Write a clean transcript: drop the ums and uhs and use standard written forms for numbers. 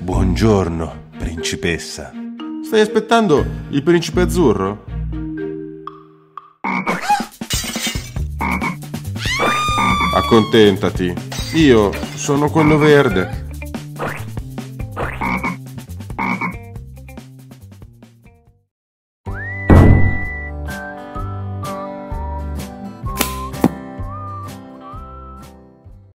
Buongiorno, principessa. Stai aspettando il principe azzurro? Accontentati, io sono quello verde.